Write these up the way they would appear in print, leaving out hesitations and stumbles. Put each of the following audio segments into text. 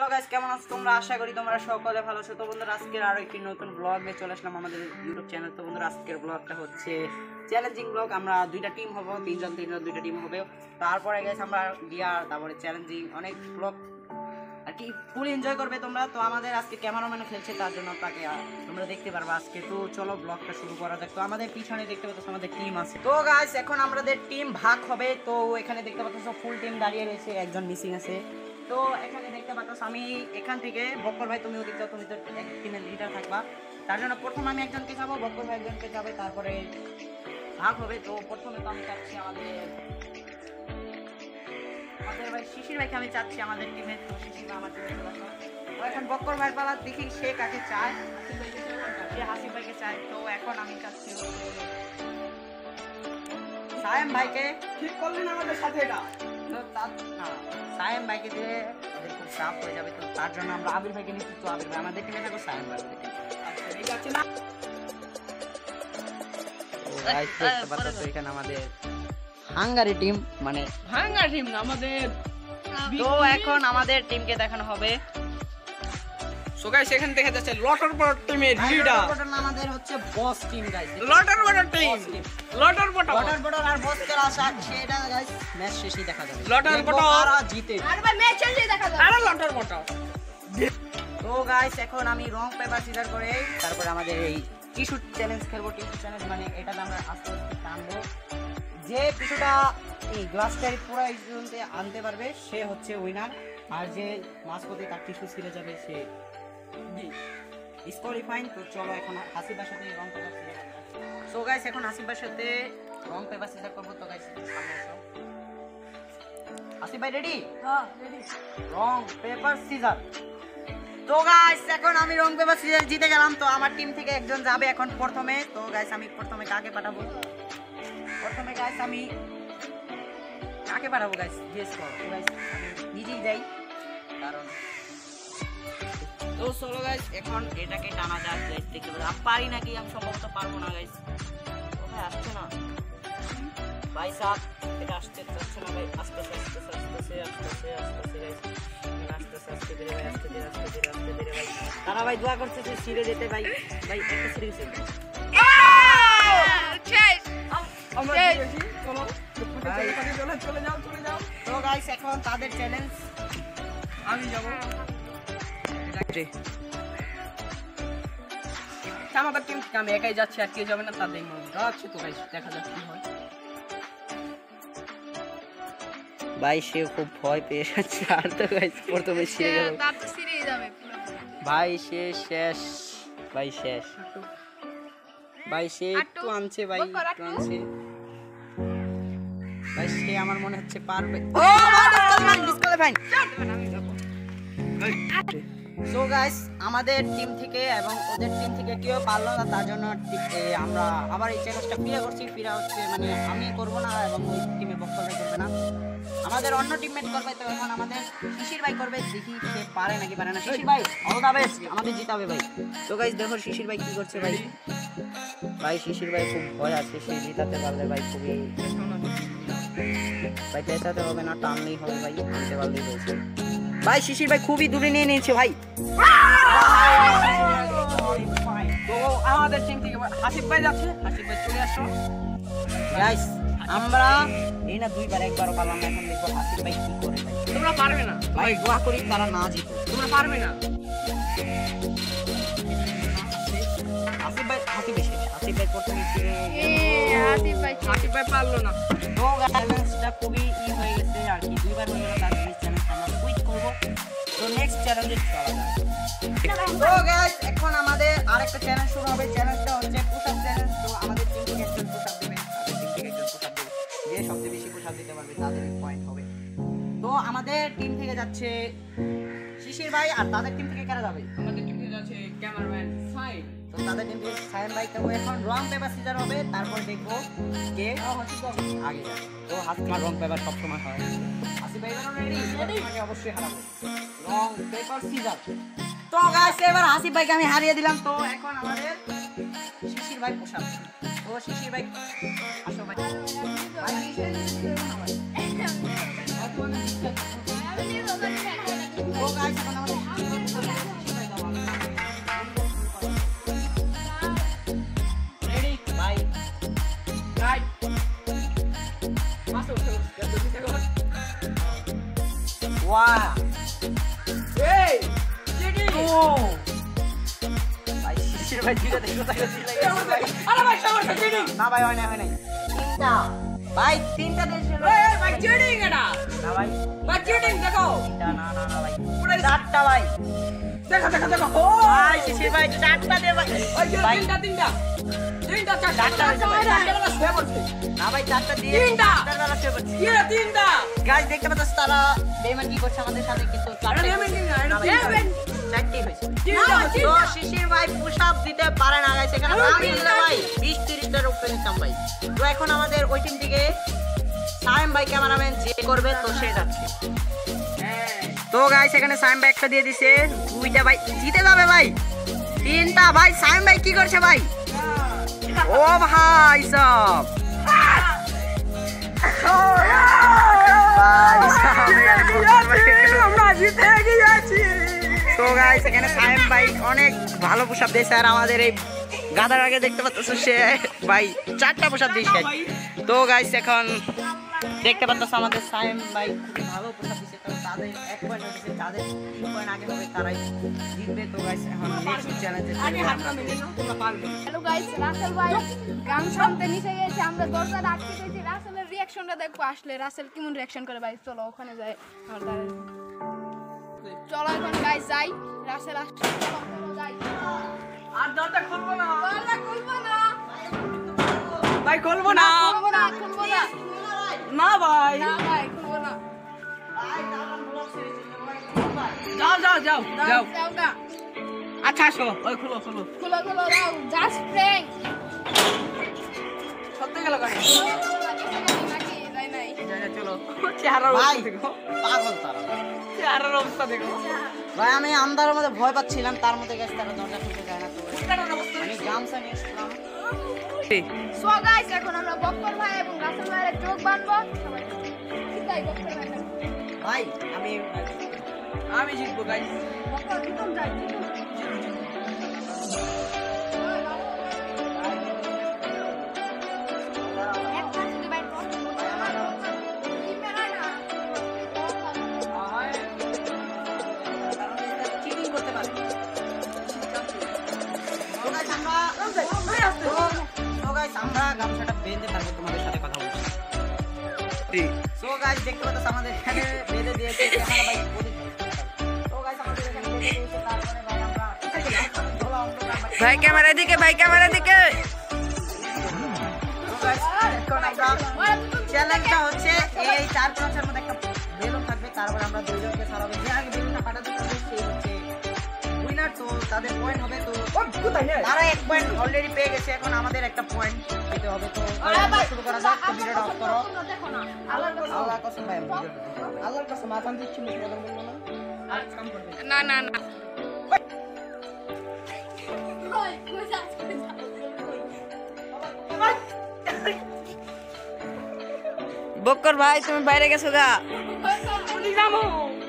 Hello guys, কেমন আছো তোমরা? আশা করি তোমরা সকলে ভালো আছো। তো বন্ধুরা, আজকের আরো একটি নতুন ব্লগ নিয়ে চলে আসলাম আমাদের ইউটিউব চ্যানেল। তো বন্ধুরা, আজকের ব্লগটা হচ্ছে চ্যালেঞ্জিং ব্লগ। আমরা দুইটা টিম হব, তিনজন দুইটা টিম হবে। তারপরে গাইস আমরা ডিয়ার, তারপরে চ্যালেঞ্জিং অনেক ব্লগ আর কি ফুল এনজয় করবে তোমরা। তো আমাদের আজকে ক্যামেরাম্যানও খেলছে, তার জন্য তাকে তোমরা দেখতে পারবে আজকে। তো চলো ব্লগটা শুরু করা যাক। তো আমাদের পিছনে দেখতে পাচ্ছ আমাদের টিম আছে। তো গাইস এখন আমাদের টিম ভাগ হবে। তো এখানে দেখতে পাচ্ছ ফুল টিম দাঁড়িয়ে রয়েছে, একজন মিসিং আছে। তো এখানে দেখতে পাচ্ছ আমি এখান থেকে বক্কর ভাই, তুমিও দেখছো, তুমি তো এক টিমের লিডার থাকবা। তার জন্য প্রথম আমি একজনকে যাবো, বক্কর ভাই একজনকে যাবে, তারপরে ভাগ হবে। তো প্রথমে তো আমি চাচ্ছি আমাদের ভাই শিশির ভাইকে আমি চাচ্ছি আমাদের টিমে। তো শিশির ভাই আমার টিমে চলে আসো। তো এখন বক্কর ভাইয়ের পালা, দেখি সে কাকে চায়। সে হাসিফ ভাইকে চায়। তো এখন আমি চাচ্ছি সায়েম ভাইকে। ঠিক করলেন আমাদের সাথে এটা। তো সায়েম ভাইকে দিয়ে খুব চাপ হয়ে যাবে। তো তার জন্য আমরা আবির ভাইকে নিচ্ছি। তো আবির ভাই আমাদের টিমে থাকো, সায়েম ভাই ঠিক আছে না? এখানে আমাদের হাঙ্গারি টিম, মানে ভাঙা টিম না আমাদের। তো এখন আমাদের টিমকে দেখানো হবে। সো গাইস, এখানে দেখা যাচ্ছে লটার বড় টিমের লিডার। আমাদের হচ্ছে বস টিম গাইস। লটার বড় টিম, লটার বড় আর বস কে আশা সেটা গাইস ম্যাচ শেষেই দেখা যাবে। লটার বড় কারা জিতে। আরে ভাই ম্যাচ শেষেই দেখা যাবে। আরে লটার বড়। তো গাইস এখন আমি রং পেপার সিজার করে তারপর আমাদের এই টিস্যু চ্যালেঞ্জ খেলবো। টিস্যু চ্যালেঞ্জ মানে এটা আমরা আস্তে আস্তে টানবো। যে টিস্যুটা এই গ্লাসটাই পুরো এই পর্যন্ত আনতে পারবে সে হচ্ছে উইনার। আর যে মাঝপথে তার টিস্যু ছিঁড়ে যাবে সে ডিসকোয়ালিফাইং। তো চলো এখন হাসিবার সাথে rock paper scissor. So guys এখন হাসিবার সাথে রং পেপার সিজার করবো। তো গাইস সামনে আসো। হাসিব ভাই রেডি? হ্যাঁ রেডি। Rock paper scissor. তো গাইস এখন আমি রং পেপার সিজার জিতে গেলাম। তো আমার টিম থেকে একজন যাবে এখন প্রথমে। তো গাইস আমি প্রথমে কাকে পাঠাবো? প্রথমে গাইস আমি কাকে পাঠাবো গাইস গেস করো। তো গাইস আমি নিজেই যাই, কারণ তো চলো গাইস এখন এটাকে টানা যাক। গাইস দেখতে পাচ্ছি পারি নাকি, আমি সম্ভবত পারবো না গাইস। ও ভাই আসছে না ভাই সাহেব, এটা আসতে চাচ্ছে না ভাই। আস্তে আস্তে গাইস, আস্তে ধীরে ভাই, আস্তে ধীরে ভাই। তারা ভাই দোয়া করতেছে ছিঁড়ে যেতে ভাই। ভাই একটা ছিঁড়ে গেছে। শেষ। আমরা দিয়েছি, চলো চলে যাও। তো গাইস এখন তাদের চ্যালেঞ্জ আমি যাব। আমাদের টিম থেকে আমি একাই যাচ্ছি, আর কেউ যাবে না। তাদের যাচ্ছে। তো গাইস দেখা যাক কি হয়। ভাই সে খুব ভয় পেয়ে যাচ্ছে। আর তো গাইস প্রথমে ছিঁড়ে গেল তার তো সিরিজ যাবে পুরো। ভাই সে শেষ। ভাই শেষ। ভাই সে একটু আনছে ভাই, একটু আনছে ভাই। সে আমার মনে হচ্ছে পারবে। ও ডিসকোয়ালিফাইং। আমি যাব। সো গাইস আমাদের টিম থেকে এবং ওদের টিম থেকে কেউ পারলো না, তার জন্য আমরা আবার এই চ্যালেঞ্জটা ফিরা হচ্ছে মানে আমি করব না এবং ওই টিমে বক্তব্য করবে না, আমাদের অন্য টিমমেট করবে। তো এখন আমাদের শিশির ভাই করবে, দেখি সে পারে নাকি পারে না। শিশির ভাই অল দ্য বেস্ট, আমাদের জিতাবে ভাই। তো গাইস দেখো শিশির ভাই কি করছে ভাই। ভাই শিশির ভাই খুব ভয় আছে, সে জিতাতে পারলে ভাই খুবই ভাই পেছাতে হবে না, টানলেই হবে ভাই, আনতে পারলেই হয়েছে ভাই। শিশির ভাই খুবই দূরে নিয়ে নিয়েছে ভাই। তো আমাদের টিম থেকে হাসিব ভাই যাচ্ছে। হাসিব ভাই চলে আসো গাইস। আমরা এই না দুইবার একবারও পারলাম না। এখন দেখো হাসিব ভাই কি করে ভাই। তোমরা পারবে না ভাই দোয়া করি তারা না জিতে। তোমরা পারবে না। হাসিব ভাই প্রথমে হাসিব ভাই পারলো না। তো চ্যালেঞ্জটা খুবই হয়ে গেছে আর কি, দুইবার হয়ে গেল। তার এই চ্যালেঞ্জটা আমরা কুইট করবো। তো নেক্সট চ্যালেঞ্জে চলা যায়। তো গাইস এখন আমাদের আরেকটা চ্যালেঞ্জ শুরু হবে। চ্যালেঞ্জটা হচ্ছে পুশ আপ চ্যালেঞ্জ। তো আমাদের টিম থেকে একজন পুশ আপ দেবে, তাদের টিম থেকে একজন পুশ আপ দেবে। যে সবচেয়ে বেশি পুশ আপ দিতে পারবে তাদের পয়েন্ট হবে। তো আমাদের টিম থেকে যাচ্ছে শিশির ভাই, আর তাদের টিম থেকে কারা যাবে? আমাদের টিম থেকে যাচ্ছে ক্যামেরাম্যান সাইন। তো তাদের টিম থেকে সায়েম ভাই। তো এখন রং পেপার সিজার হবে, তারপর দেখবো কে আগে যাবে। তো হাসিমার রং পেপার সবসময় হয়। হাসি ভাই রেডি? অবশ্যই হারাবো। Rock paper scissor. তো গাইস এবার হাসিব ভাইকে আমি হারিয়ে দিলাম। তো এখন আমাদের শিশির ভাই পোশাক। তো শিশির ভাই আসো ভাই। তো গাইস এখন আমাদের রেডি বাই রাইট মাসো ওয়াও এই চিনি ও ভাই শিশির ভাই দুইটা দেখো তাকে দিলে আরে ভাই সবার সাথে চিনি না ভাই হয় না তিনটা ভাই তিনটা দেশে এই ভাই চিনি এটা না ভাই ভাই চিনি দেখো তিনটা না না না ভাই চারটা ভাই দেখো দেখো দেখো ও ভাই শিশির ভাই চারটা দে ভাই ওই যে ভাই তিনটা চারটা চারটা হয়েছে ভাই। চারটা শুয়ে পড়ছে না ভাই চারটা দিয়ে তিনটা। চারটা শুয়ে পড়ছি কি রে তিনটা গাইস দেখতে পাচ্ছ তারা বেমান কি করছে আমাদের সাথে কিন্তু চারটে বেইমান কি না, না ভাই, বেইমান। চারটেই হয়েছে তিনটা, তো তিনটা। শিশির ভাই পুশ আপ দিতে পারে না গাইস এখানে আরে আমি তিনটা। ভাই 20-30 টার উপরে নিতাম ভাই তো এখন আমাদের ওই টিম থেকে সাইম ভাই ক্যামেরাম্যান যে করবে তো সে যাচ্ছে তো গাইস এখানে সাইম ভাই একটা দিয়ে দিছে দুইটা ভাই জিতে যাবে ভাই তিনটা ভাই সাইম ভাই কি করছে ভাই ও ভাই সব আমরা জিতে গিয়েছি তো গাইস এখানে সাইম ভাই অনেক ভালো পুশ আপ দিয়েছে আর আমাদের এই গাদার আগে দেখতে পাচ্ছ সে ভাই চারটা পুশ আপ দিয়েছে তো গাইস এখন দেখতে পাচ্ছ আমাদের সাইম ভাই খুব ভালো পুশ আপ দিয়েছে কারণ তাদের 1 পয়েন্ট হয়েছে তাদের 3 পয়েন্ট আগে হবে তারাই জিতবে তো গাইস এখন নেক্সট চ্যালেঞ্জে আগে হাতটা মেলে নাও তোমরা পারবে হ্যালো গাইস রাসেল ভাই গান শুনতে নিচে গেছে আমরা দরজা আটকে দিয়েছি রাসেলের রিঅ্যাকশনটা দেখবো আসলে রাসেল কেমন রিঅ্যাকশন করে ভাই চলো ওখানে যাই আমার দাঁড়ায় চলো এখন গাইস যাই রাসেল আসছে চলো চলো যাই আর দরজা খুলবো না দরজা খুলবো না ভাই খুলবো না খুলবো না খুলবো না না ভাই না ভাই খুলবো না যাও যাও যাও যাও যাও গা আচ্ছা আসো ওই খুলো খুলো খুলো খুলো যাও জাস্ট প্র্যাঙ্ক সত্যি গেল গাড়ি নাকি যাই নাই চলো চেহারার ভাই অবস্থা দেখো পাগল তারা চেহারার অবস্থা দেখো ভাই আমি আন্ধারের মধ্যে ভয় পাচ্ছিলাম তার মধ্যে গেছে তারা দরজা খুলতে যায় না তো আমি গামছা নিয়ে এসেছিলাম সো গাইস এখন আমরা বক্কর ভাই এবং রাসেল ভাইয়ের চোখ বাঁধবো সবাই চিন্তাই বক্কর ভাই ভাই আমি আমি জিতবো গাইস বক্কর প্রথম যাই চিটিং করতে পারি আমরা গামছাটা বেঁধে তারপর তোমাদের সাথে কথা বলছি সো গাইস দেখতে পাচ্ছ আমাদের এখানে বেঁধে দিয়েছে ক্যামেরা ভাই তো গাইস আমাদের এখানে বেঁধে দিয়েছে তারপরে ভাই আমরা ভাই ক্যামেরা দিকে তো গাইস এখন আমরা চ্যালেঞ্জটা হচ্ছে এই 4-5 এর মধ্যে একটা বেলুন থাকবে তারপর আমরা দুইজনকে ছাড়াবো যে আগে বেলুনটা ফাটাতে পারবে সেই হচ্ছে উইনার তো তাদের পয়েন্ট হবে তো তারা 1 পয়েন্ট অলরেডি পেয়ে গেছে এখন আমাদের একটা পয়েন্ট পেতে হবে তো শুরু করা যাক তো ভিডিওটা অফ করো দেখো না আল্লাহর কসম ভাই আল্লাহর কসম মাথান দিচ্ছি মুখে বলবো না আর কাম করবে না না না ওই কই যাচ্ছে বক্কর ভাই তুমি বাইরে গেছো গা যাবো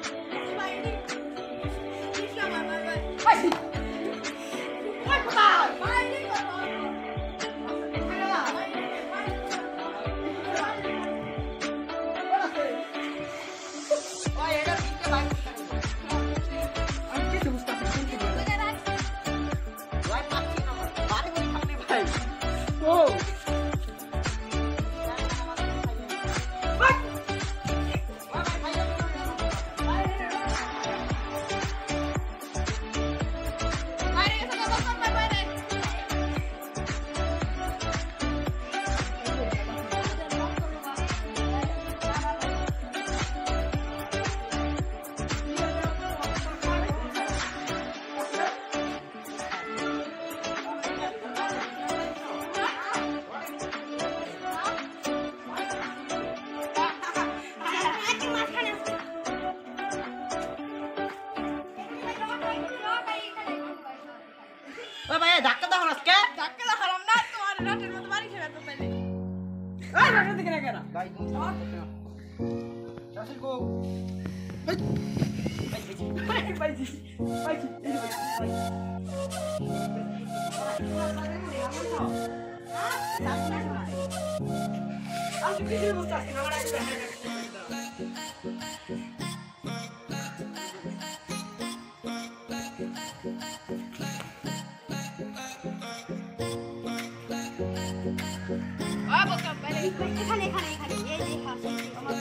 ওই ভাই ধাক্কা দাও না আজকে ধাক্কা দাও হারাম না তোমার রাতের মতো বাড়ি খেলা তো তাইলে ভাই তুমি রাসেল কো এখানে এখানে এখানে এই যে হাসি আমার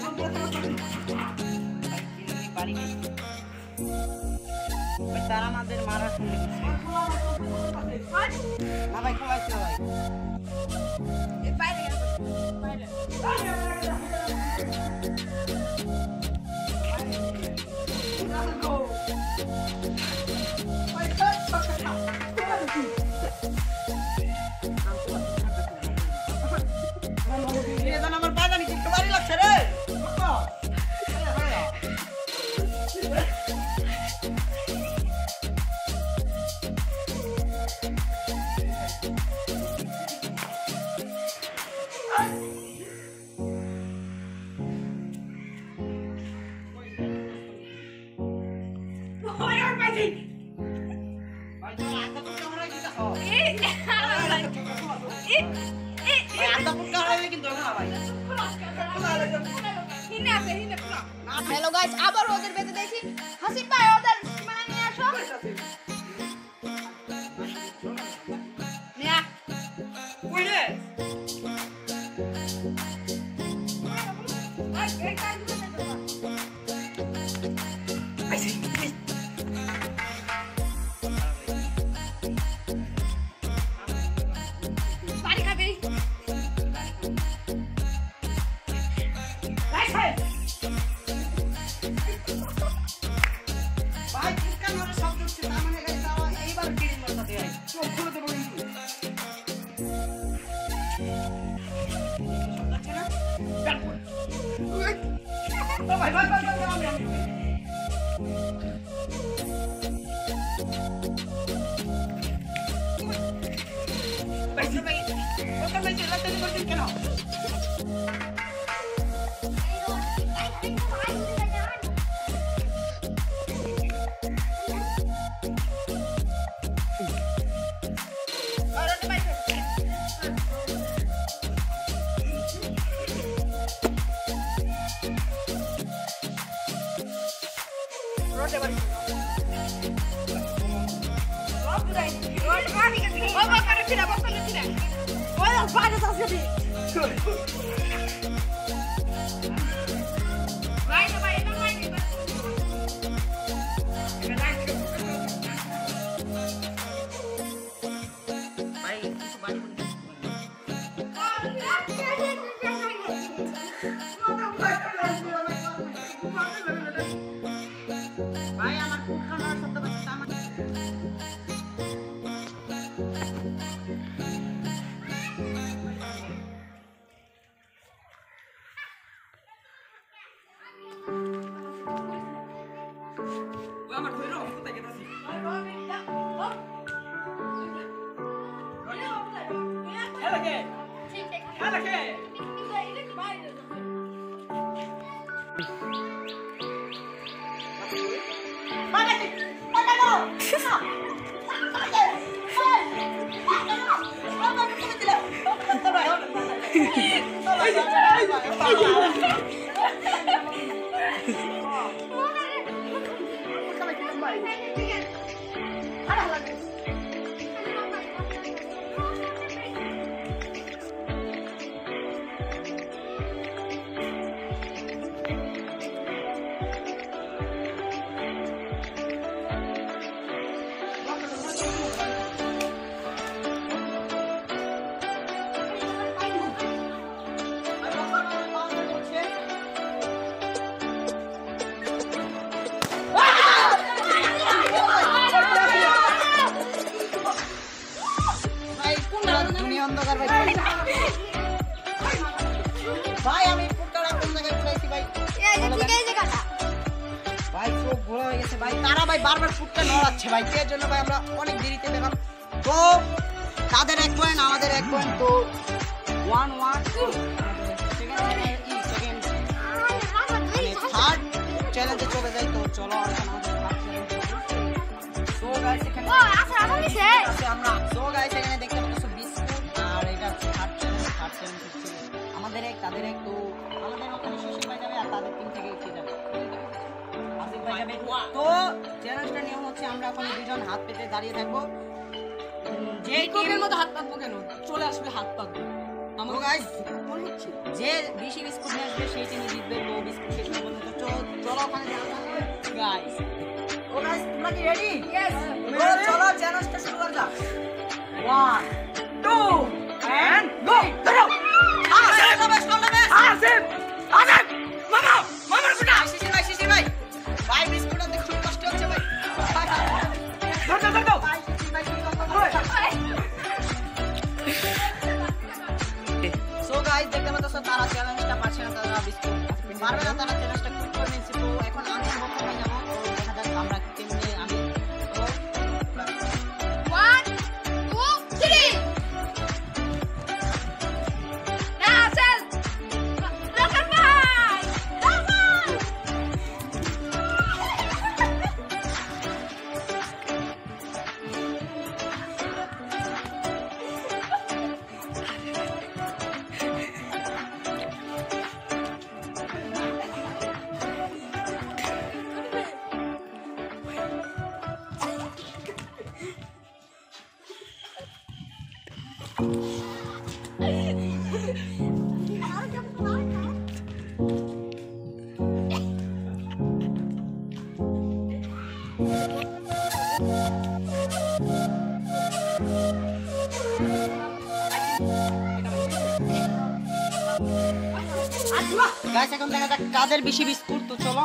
বাড়ি নেই ভাই, তারা আমাদের মারা শুনে গেছে। না ভাই খোলাইছে ভাই, বাইরে বাইরে আমার বাজানি কিন্তু বাড়ি লাগছে রে। হ্যালো গাইস, আবার ওদের বেঁধে দিয়েছি। হাসিব ভাই ওদের মানে নিয়ে আসো। নিয়া কই রে এই কাজ করতে বাড়ি খাবি ভাই চিৎকার করে শব্দ উঠছে, তার মানে গাইস এইবার কিরিং মারতে হয়। চোখ খুলে দেবো কিন্তু। ভাই ভাই ভাই আমি ভাই ওটা ভাই চিল্লাতে করছেন কেন? ভাই আমার খুব খারাপ শব্দ পাচ্ছি আমার। আমার ধইরো কোথায় গেতাছি এলাকে এলাকে ভাই আমি পুটকাটা কোন জায়গায় উঠাইছি ভাই? ভাই চোখ ঘোরা হয়ে গেছে ভাই, তারা ভাই বারবার ফুটটা নড়াচ্ছে ভাই, এর জন্য ভাই আমরা অনেক দেরিতে পেলাম। তো তাদের 1 পয়েন্ট আমাদের 1 পয়েন্ট, তো 1-1 সেকেন্ড থার্ড চ্যালেঞ্জে চলে যাই। তো চলো এখন আমাদের থার্ড চ্যালেঞ্জ। সো গাইস এখানে ও আচ্ছা আমার নিচে আছে আমরা। সো গাইস এখানে দেখতে পাচ্ছ বিস্কুট আর এটা হচ্ছে থার্ড চ্যালেঞ্জ। থার্ড চ্যালেঞ্জ হচ্ছে আমাদের এক তাদের এক। তো আমাদের ওখানে শিশির ভাই যাবে আর তাদের টিম থেকে কে যাবে? আসিফ ভাই যাবে। তো চ্যালেঞ্জটার নিয়ম হচ্ছে আমরা এখন দুজন হাত পেতে দাঁড়িয়ে থাকবো। যে টিমের মতো হাত পাতবো কেন? চলে আসবে হাত পাতবো। আমার গাইস যে বেশি বিস্কুট নিয়ে আসবে সেই টিমে জিতবে। তো বিস্কুট শেষ হয়ে গেল। তো চলো ওখানে গাইস। ও গাইস তোমরা কি রেডি? ইয়েস চলো চ্যালেঞ্জটা শুরু করা যাক। 1 2 and go চলো। আসিফ মামার কোটা শিশির ভাই ভাই বিস্কুট আনতে খুব কষ্ট হচ্ছে ভাই। ধর ভাই শিশির ভাই কি করতে হবে? সো গাইস দেখতে পাচ্ছ তারা চ্যালেঞ্জটা পারছে না, তারা বিস্কুট পারবে না, তারা চ্যালেঞ্জটা খুব করে নিচ্ছে। তো এখন আমি বলতে পারি যাবো। তো দেখা যাক আমরা কেমনে আমি তো 1 2 3 রাসেল রাসেল ভাই রাসেল গাইস এখন দেখা যাক কাদের বেশি বিস্কুট। তো চলো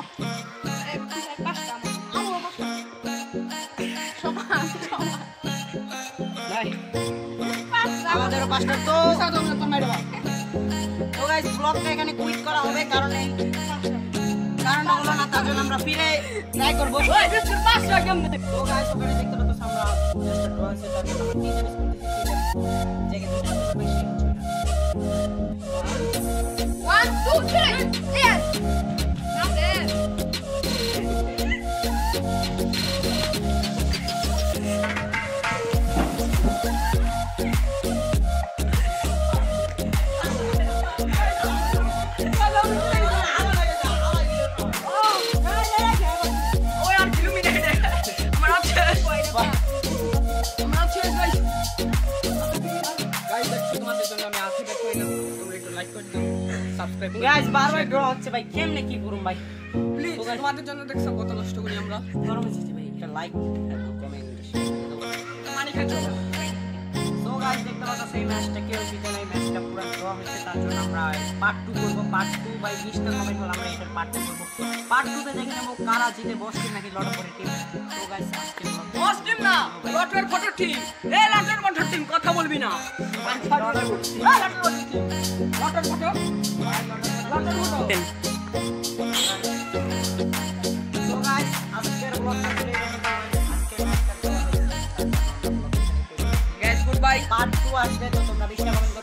ভাই আমাদেরও পাঁচটা। তো তো গাইস ব্লগটা এখানে কুইট করা হবে কারণ কারণটা হলো না, তার জন্য আমরা ফিরে ট্রাই করবো। তো গাইস ওখানে দেখতে পাচ্ছ আমরা জাস্ট ড্র আছে, তার জন্য আমরা তিনটা বিস্কুট দিচ্ছি। যে কিন্তু বেশি 1 2 3 ইয়েস রাসেল গাইস বারবার ড্র হচ্ছে ভাই, কেমনে কি করুম ভাই? প্লিজ তোমাদের জন্য দেখছো কত কষ্ট করি আমরা। গরম হচ্ছে ভাই, একটা লাইক এবং কমেন্ট পানি খাচ্ছো। সো গাইস দেখতে পাচ্ছ সেই ম্যাচটা কেউ জিতে নাই, ম্যাচটা পুরো ড্র হয়েছে। তার জন্য আমরা পার্ট 2 করব। পার্ট 2 ভাই 20টা কমেন্ট হলো, আমরা এটার পার্ট 2 করব। পার্ট 2 তে দেখে নেব কারা জিতে, বস টিম নাকি লট করে টিম। সো গাইস আজকে বস টিম না, লটের ফটো টিম। এ লটের ফটো টিম কথা বলবি না। লটের ফটো লটের ফটো। সো গাইস আজকের ব্লগটা চলে যাবে। আজকের ম্যাচটা গাইস গুড বাই। পার্ট 2 আসবে, তো তোমরা 20টা কমেন্ট